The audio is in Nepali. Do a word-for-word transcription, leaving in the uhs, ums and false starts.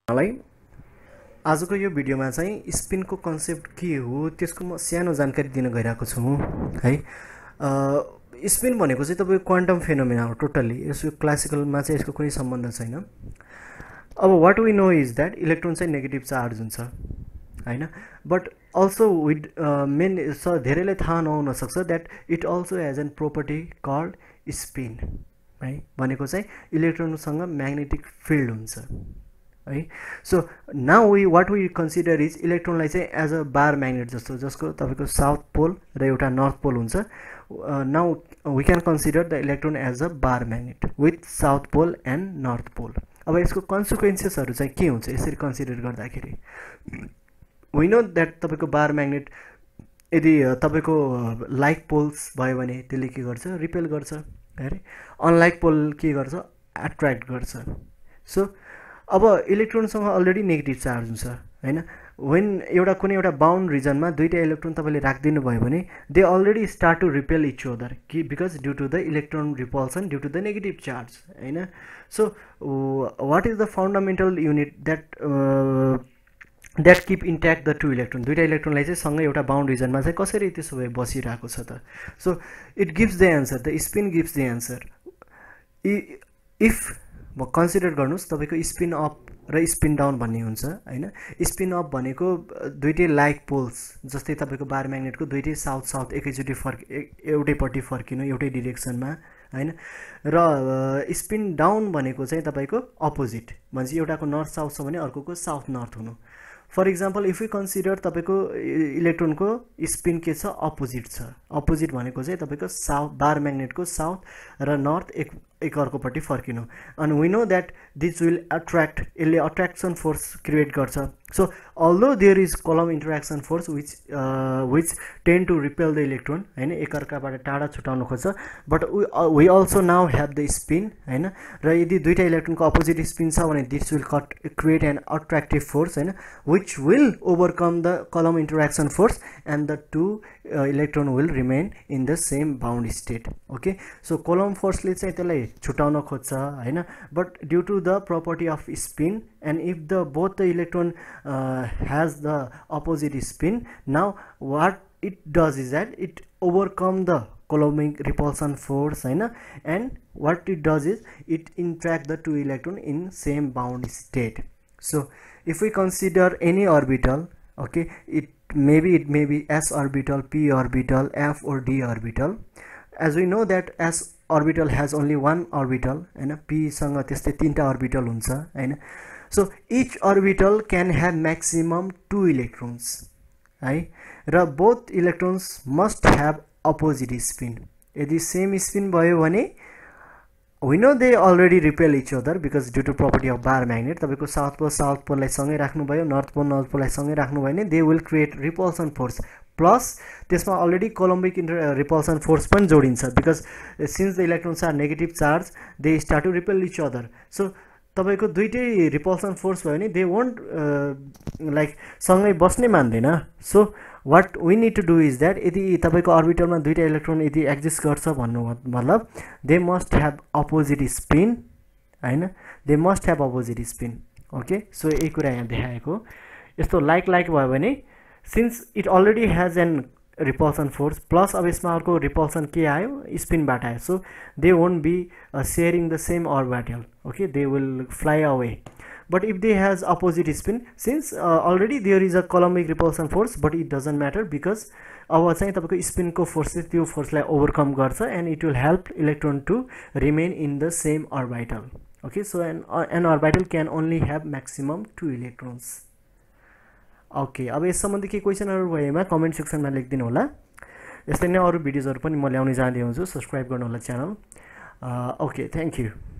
मलाई आजको यो भिडियोमा चाहिँ स्पिनको कन्सेप्ट के हो त्यसको म सानो जानकारी दिन गइरहेको छु है। स्पिन भनेको चाहिँ तपाईको क्वान्टम फेनोमेना हो टोटली। यसो क्लासिकलमा चाहिँ यसको कुनै सम्बन्ध छैन। अब what we know is that electron चाहिँ नेगेटिभ चार्ज हुन्छ हैन, बट अल्सो विथ मेन स धेरैले थाहा नहुन सक्छ that it also has an property called spin है। भनेको चाहिँ इलेक्ट्रोनसँग म्याग्नेटिक फिल्ड हुन्छ है। So now we what we consider is इलेक्ट्रोनलाई चाहिँ एज अ बार म्याग्नेट जस्तो, जसको तपाईँको साउथ पोल र एउटा नर्थ पोल हुन्छ। Now we can consider the electron as a bar magnet with south pole and north pole. अब यसको कन्सिक्वेन्सेसहरू चाहिँ के हुन्छ यसरी कन्सिडर गर्दाखेरि? वी नो द्याट तपाईँको बार म्याग्नेट यदि तपाईँको लाइक पोल्स भयो भने त्यसले के गर्छ? रिपेल गर्छ अरे। अनलाइक पोल के गर्छ? एट्र्याक्ट गर्छ। सो अब इलेक्ट्रोनसँग अलरेडी नेगेटिभ चार्ज हुन्छ हैन। वेन एउटा कुनै एउटा बाउन्ड रिजनमा दुईटा इलेक्ट्रोन तपाईँले राखिदिनु भयो भने they already start to repel each other कि because due to the electron repulsion due to the negative charge हैन। So what is the fundamental unit that that keep intact the two electron? दुईटा इलेक्ट्रोनलाई चाहिँ सँगै एउटा बाउन्ड रिजनमा चाहिँ कसरी त्यसो भए बसिरहेको छ त? So it gives the answer, the spin gives the answer. If म कन्सिडर गर्नुहोस् तपाईँको स्पिन अप र स्पिन डाउन भन्ने हुन्छ हैन। स्पिन अप भनेको दुईटै लाइक पोल्स, जस्तै तपाईँको बार म्याग्नेटको दुईटै साउथ साउथ एकैचोटि फर्क एउटैपट्टि फर्किनु एउटै डिरेक्सनमा हैन। र स्पिन डाउन भनेको चाहिँ तपाईँको अपोजिट, भनेपछि एउटाको नर्थ साउथ छ भने अर्कोको साउथ नर्थ हुनु। For example if you consider तपाईँको इलेक्ट्रोनको स्पिन के छ? अपोजिट छ। अपोजिट भनेको चाहिँ तपाईँको साउथ बार म्याग्नेटको साउथ र नर्थ एक एक अर्कोपट्टि फर्किनु। अनि we know that this will attract, यसले अट्र्याक्सन फोर्स क्रिएट गर्छ। So also there is coulomb interaction force which which tend to repel the electron हैन, एकअर्काबाट टाढा छुटाउनु खोज्छ, but we also now have the spin हैन। र यदि दुईटा इलेक्ट्रोनको अपोजिट स्पिन छ भने this will cut create an attractive force हैन, which will overcome the coulomb interaction force and the two electron will remain in the same bound state. Okay, so coulomb फोर्सले चाहिँ त्यसलाई छुटाउन खोज्छ हैन, but due to the property of spin and if the both the electron uh, has the opposite spin, now what it does is that it overcome the coulombic repulsion force हैन, and what it does is it interact the two electron in same bound state. So if we consider any orbital, okay, it maybe it may be s orbital, p orbital, f or d orbital. As we know that s orbital has only one orbital हैन, p सँग त्यस्तै तीनटा orbital हुन्छ हैन। So each orbital can have maximum two electrons है, र both electrons must have opposite spin. यदि same spin भयो भने we know they already repel each other because due to property of bar magnet। तपाईको साउथ पोल साउथ पोललाई सँगै राख्नु भयो, नर्थ पोल नर्थ पोललाई सँगै राख्नु भयो भने they will create repulsion force, plus त्यसमा अलरेडी कोलम्बिक रिपल्सन फोर्स पनि जोडिन्छ because since the electrons are negative charge they start to repel each other. So तपाईको दुईटै रिपल्सन फोर्स भयो भने दे वोन्ट लाइक सँगै बस्नै मान्दैन। So what we need to do is that यदि तपाईँको अर्बिटलमा दुईटा इलेक्ट्रोन यदि एक्जिस्ट गर्छ भन्नु मतलब they must have opposite spin हैन, they must have opposite spin. Okay, so यही कुरा यहाँ देखाएको। यस्तो लाइक लाइक भयो भने since it already has an repulsion force plus अब यसमा अर्को रिपल्सन के आयो? स्पिनबाट आयो। So they won't be sharing the same orbital, okay, they will fly away. But if they has opposite spin since already there is a coulombic repulsion force but it doesn't matter because अब चाहिँ तपाईँको स्पिनको फोर्सले त्यो फोर्सलाई ओभरकम गर्छ and it will help electron to remain in the same orbital. Okay, so an an orbital can only have maximum two electrons. Okay, अब यस सम्बन्धी के क्वेसनहरू भएमा कमेन्ट सेक्सनमा लेखिदिनु होला। यस्तै नै अरू भिडियोजहरू पनि म ल्याउने जाँदै हुन्छु, सब्सक्राइब गर्नु होला च्यानल। Okay, thank you.